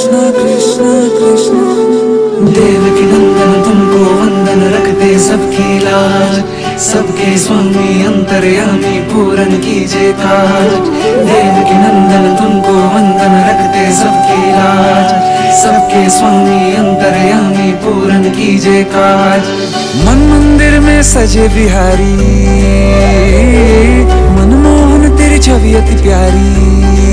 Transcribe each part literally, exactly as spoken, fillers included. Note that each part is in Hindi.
कृष्ण कृष्ण कृष्ण। देवकी नंदन तुमको वंदन, रखते सबकी लाज, सबके स्वामी अंतर्यामी पूरन कीजिए काज। देवकी नंदन तुमको वंदन, रखते सबकी लाज, सबके स्वामी अंतर्यामी पूरन कीजिए काज। मन मंदिर में सजे बिहारी, मनमोहन तेरी छवि अति प्यारी।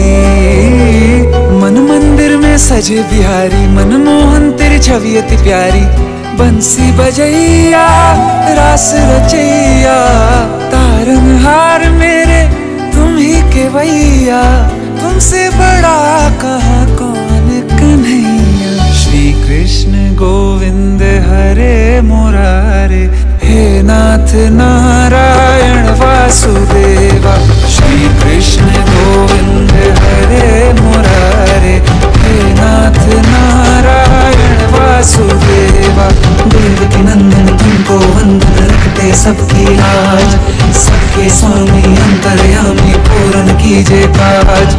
मन मंदिर में सजे बिहारी, मनमोहन तेरी छवि अति प्यारी। बंसी बजैया रास रचैया, तारनहार मेरे तुम ही के भैया। तुमसे बड़ा कहाँ कौन कन्हैया। श्री कृष्ण गोविंद हरे मुरारे, हे नाथ नारायण वासुदेवा। श्री कृष्ण गोविंद हरे मुरारे, हे नाथ नारायण वासुदेवा। देवकी नंदन तुमको वंदन, रखते सबकी लाज, सबके स्वामी अंतर्यामी पूरन कीजिए काज।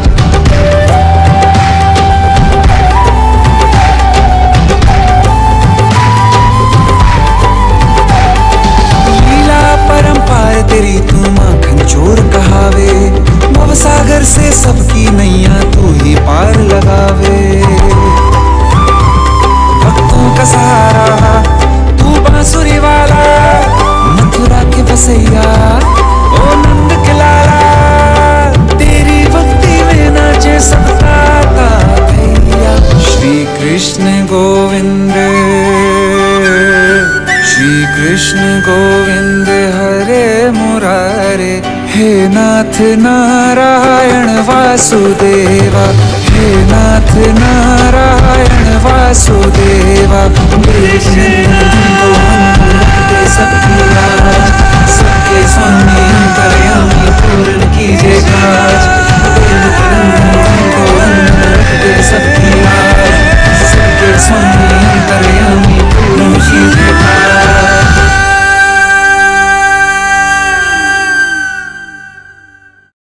तेरी तू माखन चोर कहावे, भवसागर से सबकी नैया तू ही पार लगावे। भक्तों का सहारा तू बांसुरी वाला, मथुरा के बसैया ओ नंद के लाला। तेरी भक्ति में नाचे सबका भैया। श्री कृष्ण गोविंद, श्री कृष्ण गोविंद हरे मुरारे, हे नाथ नारायण वासुदेवा। हे नाथ नारायण वासुदेवा।